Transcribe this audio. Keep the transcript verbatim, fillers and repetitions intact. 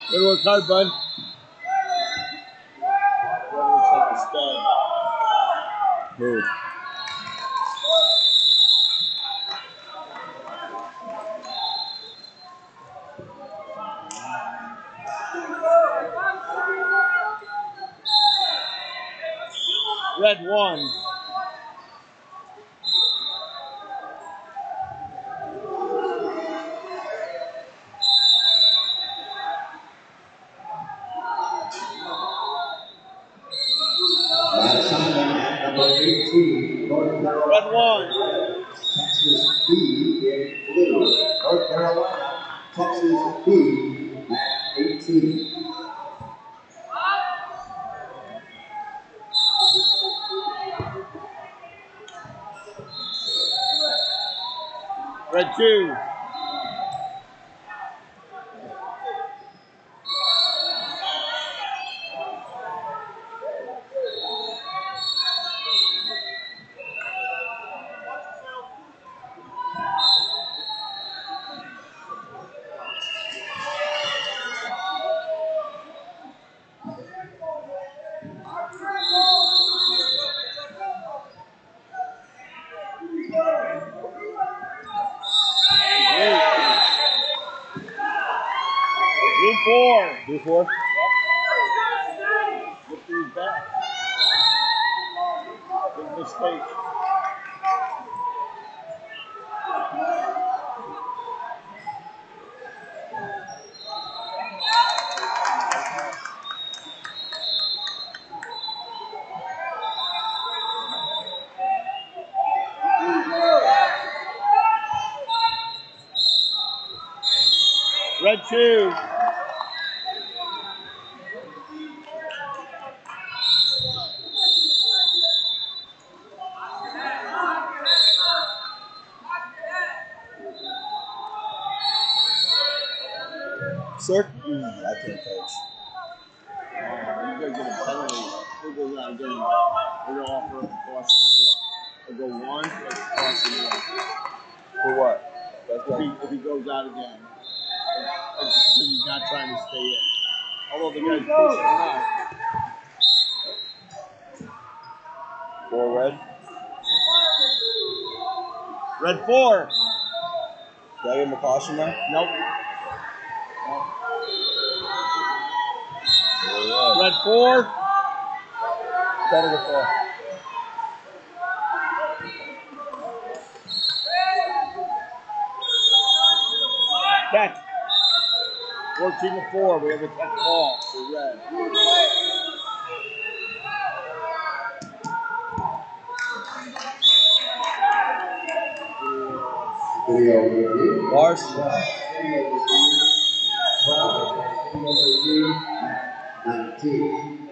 Good work hard, bud. Move. Red one. Number eighteen, North Carolina. Red one. Texas B in blue. North Carolina, Texas B at eighteen. Red two. Blue four. Blue four? Yep. Look to his back. Big mistake. Red two. Sir? Mm, I can't coach. Uh, you gotta get a penalty. Who goes out again? We're gonna offer up a caution. We'll go one, that's caution one. For what? That's If he, what? if he goes out again, because he's not trying to stay in. Although the guy's pushing him out. Four red? Red four. Did I give him a caution now? Nope. Four red. Red four. Better to four. Catch. fourteen to four. We have a catch ball for red. Video review. Bars? Video review. twelve, video review at nineteen.